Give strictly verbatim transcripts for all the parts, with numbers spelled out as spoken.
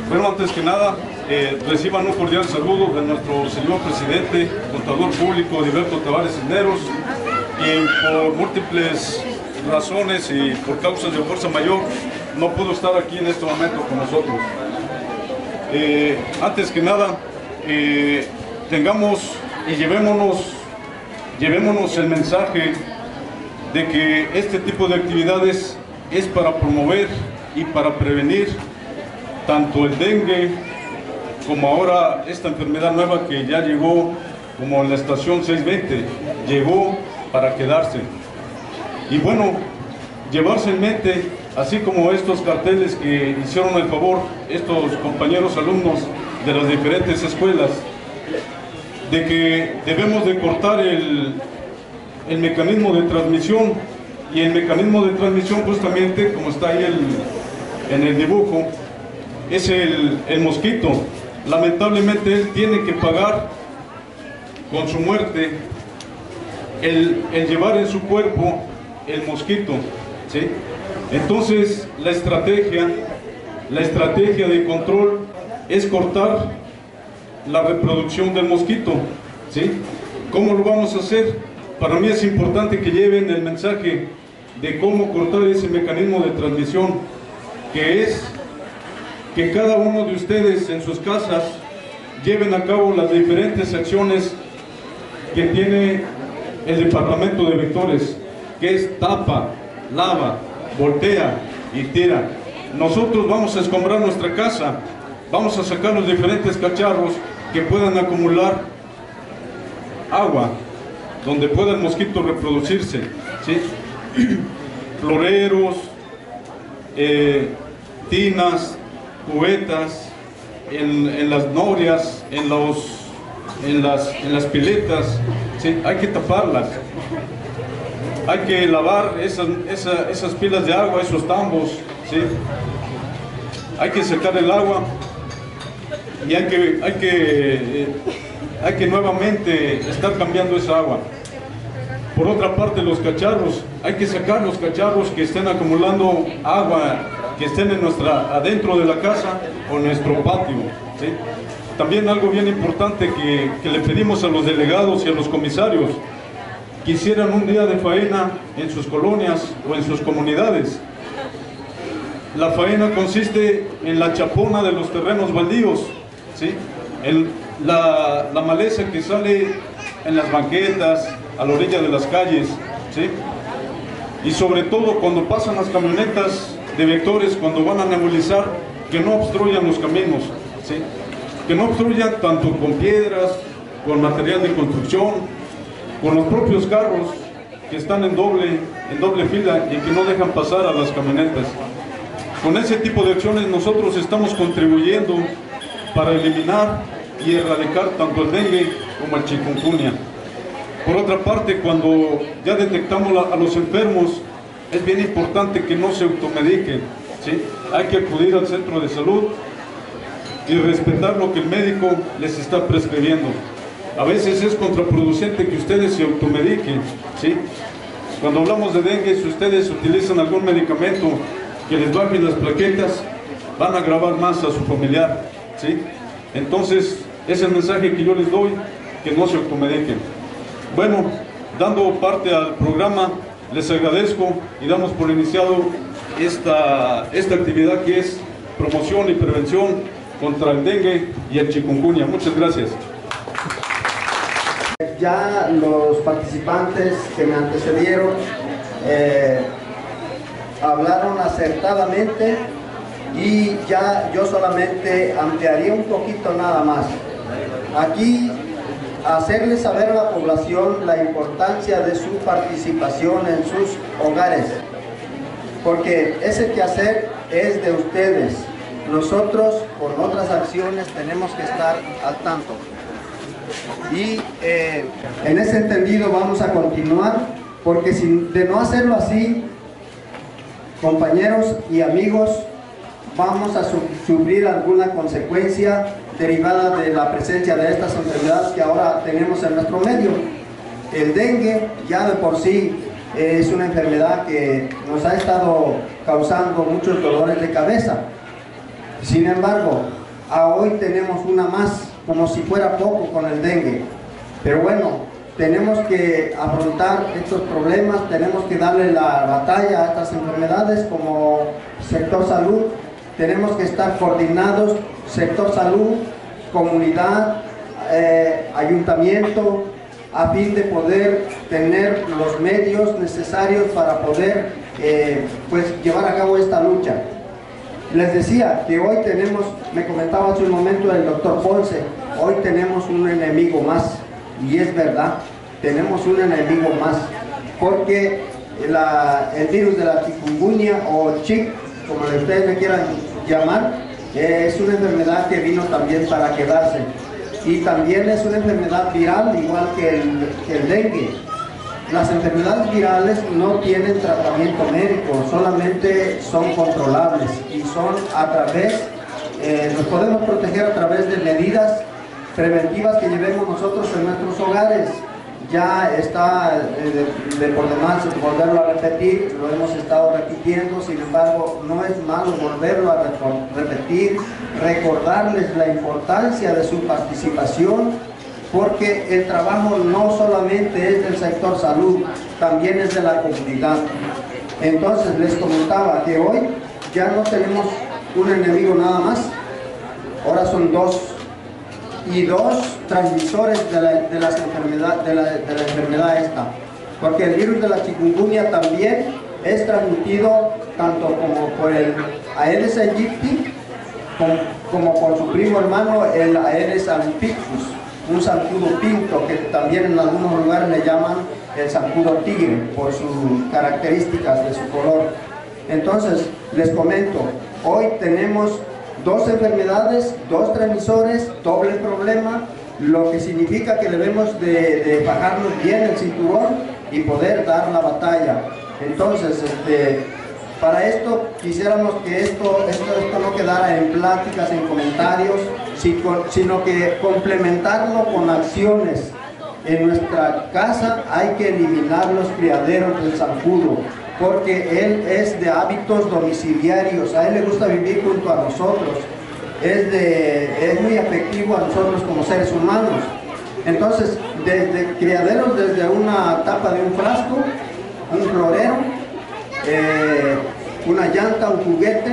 Bueno, antes que nada, eh, reciban un cordial saludo de nuestro señor presidente, contador público, Heriberto Tavares Cisneros, quien por múltiples razones y por causas de fuerza mayor no pudo estar aquí en este momento con nosotros. Eh, antes que nada, eh, tengamos y llevémonos, llevémonos el mensaje de que este tipo de actividades es para promover y para prevenir tanto el dengue como ahora esta enfermedad nueva que ya llegó, como en la estación seiscientos veinte, llegó para quedarse. Y bueno, llevarse en mente, así como estos carteles que hicieron el favor estos compañeros alumnos de las diferentes escuelas, de que debemos de cortar el, el mecanismo de transmisión, y el mecanismo de transmisión justamente, como está ahí el, en el dibujo, es el, el mosquito. Lamentablemente él tiene que pagar con su muerte el, el llevar en su cuerpo el mosquito, ¿sí? Entonces la estrategia, la estrategia de control es cortar la reproducción del mosquito, ¿sí? ¿Cómo lo vamos a hacer? Para mí es importante que lleven el mensaje de cómo cortar ese mecanismo de transmisión, que es que cada uno de ustedes en sus casas lleven a cabo las diferentes acciones que tiene el departamento de vectores, que es tapa, lava, voltea y tira. Nosotros vamos a escombrar nuestra casa, vamos a sacar los diferentes cacharros que puedan acumular agua, donde pueda el mosquito reproducirse, ¿sí? Floreros, eh, tinas, cubetas, en, en las norias, en, los, en, las, en las piletas, ¿sí? Hay que taparlas, hay que lavar esas, esa, esas pilas de agua, esos tambos, ¿sí? Hay que secar el agua y hay que, hay que, eh, hay que nuevamente estar cambiando esa agua. Por otra parte, los cacharros, hay que sacar los cacharros que estén acumulando agua, que estén en nuestra, adentro de la casa o en nuestro patio, ¿sí? También algo bien importante que, que le pedimos a los delegados y a los comisarios, que hicieran un día de faena en sus colonias o en sus comunidades. La faena consiste en la chapona de los terrenos baldíos, ¿sí? El, la, la maleza que sale en las banquetas, a la orilla de las calles, ¿sí? Y sobre todo cuando pasan las camionetas de vectores, cuando van a nebulizar, que no obstruyan los caminos, ¿sí? Que no obstruyan tanto con piedras, con material de construcción, con los propios carros que están en doble, en doble fila y que no dejan pasar a las camionetas. Con ese tipo de acciones nosotros estamos contribuyendo para eliminar y erradicar tanto el dengue como el chikungunya. Por otra parte, cuando ya detectamos a los enfermos, es bien importante que no se automediquen, ¿sí? Hay que acudir al centro de salud y respetar lo que el médico les está prescribiendo. A veces es contraproducente que ustedes se automediquen, ¿sí? Cuando hablamos de dengue, si ustedes utilizan algún medicamento que les baje las plaquetas, van a agravar más a su familiar, ¿sí? Entonces, ese es el mensaje que yo les doy, que no se automediquen. Bueno, dando parte al programa, les agradezco y damos por iniciado esta, esta actividad que es promoción y prevención contra el dengue y el chikungunya. Muchas gracias. Ya los participantes que me antecedieron eh, hablaron acertadamente y ya yo solamente ampliaría un poquito nada más. Aquí hacerle saber a la población la importancia de su participación en sus hogares, porque ese quehacer es de ustedes. Nosotros con otras acciones tenemos que estar al tanto. Y eh, en ese entendido vamos a continuar, porque si de no hacerlo así, compañeros y amigos, vamos a su sufrir alguna consecuencia derivada de la presencia de estas enfermedades que ahora tenemos en nuestro medio. El dengue ya de por sí es una enfermedad que nos ha estado causando muchos dolores de cabeza. Sin embargo, a hoy tenemos una más, como si fuera poco con el dengue. Pero bueno, tenemos que afrontar estos problemas, tenemos que darle la batalla a estas enfermedades como sector salud. Tenemos que estar coordinados, sector salud, comunidad, eh, ayuntamiento, a fin de poder tener los medios necesarios para poder eh, pues, llevar a cabo esta lucha. Les decía que hoy tenemos, me comentaba hace un momento el doctor Ponce, hoy tenemos un enemigo más, y es verdad, tenemos un enemigo más, porque la, el virus de la chikungunya o chick, como ustedes le quieran llamar, eh, es una enfermedad que vino también para quedarse, y también es una enfermedad viral igual que el, que el dengue. Las enfermedades virales no tienen tratamiento médico, solamente son controlables y son a través, eh, nos podemos proteger a través de medidas preventivas que llevemos nosotros en nuestros hogares. Ya está eh, de, de por demás volverlo a repetir, lo hemos estado repitiendo, sin embargo no es malo volverlo a repetir, recordarles la importancia de su participación, porque el trabajo no solamente es del sector salud, también es de la comunidad. Entonces les comentaba que hoy ya no tenemos un enemigo nada más, ahora son dos, y dos transmisores de la, de las enfermedad, de la, de la enfermedad esta, porque el virus de la chikungunya también es transmitido tanto como por el Aedes aegypti como, como por su primo hermano el Aedes albopictus, un zancudo pinto que también en algunos lugares le llaman el zancudo tigre por sus características de su color. Entonces les comento, hoy tenemos dos enfermedades, dos transmisores, doble problema, lo que significa que debemos de, de bajarnos bien el cinturón y poder dar la batalla. Entonces, este, para esto quisiéramos que esto, esto, esto no quedara en pláticas, en comentarios, sino que complementarlo con acciones. En nuestra casa hay que eliminar los criaderos del zancudo, porque él es de hábitos domiciliarios, a él le gusta vivir junto a nosotros, es, de, es muy afectivo a nosotros como seres humanos. Entonces, desde criaderos, desde una tapa de un frasco, un florero, eh, una llanta, un juguete,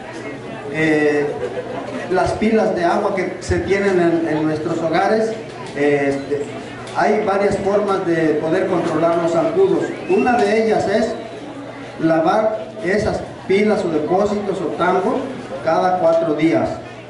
eh, las pilas de agua que se tienen en, en nuestros hogares. Eh, hay varias formas de poder controlar los zancudos. Una de ellas es lavar esas pilas o depósitos o tambos cada cuatro días,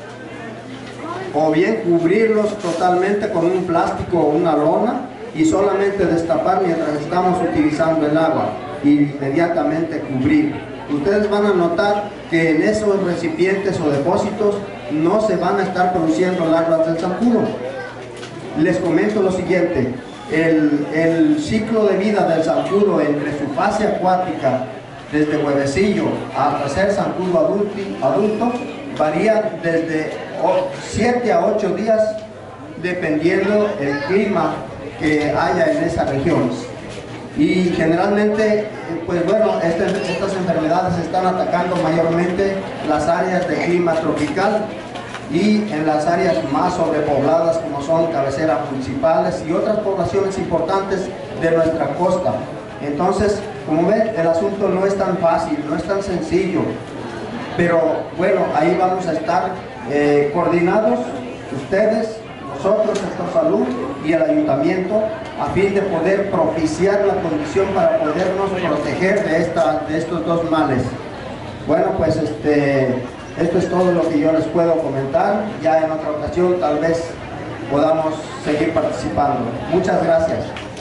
o bien cubrirlos totalmente con un plástico o una lona y solamente destapar mientras estamos utilizando el agua y inmediatamente cubrir. Ustedes van a notar que en esos recipientes o depósitos no se van a estar produciendo larvas del zancudo. Les comento lo siguiente, el, el ciclo de vida del zancudo entre su fase acuática, desde huevecillo hasta ser zancudo adulto, adulto varía desde siete a ocho días dependiendo el clima que haya en esa región. Y generalmente, pues bueno, este, estas enfermedades están atacando mayormente las áreas de clima tropical y en las áreas más sobrepobladas como son cabeceras municipales y otras poblaciones importantes de nuestra costa. Entonces, como ven, el asunto no es tan fácil, no es tan sencillo, pero bueno, ahí vamos a estar eh, coordinados, ustedes, nosotros, sector salud y el ayuntamiento, a fin de poder propiciar la condición para podernos proteger de, esta, de estos dos males. Bueno, pues este, esto es todo lo que yo les puedo comentar. Ya en otra ocasión tal vez podamos seguir participando. Muchas gracias.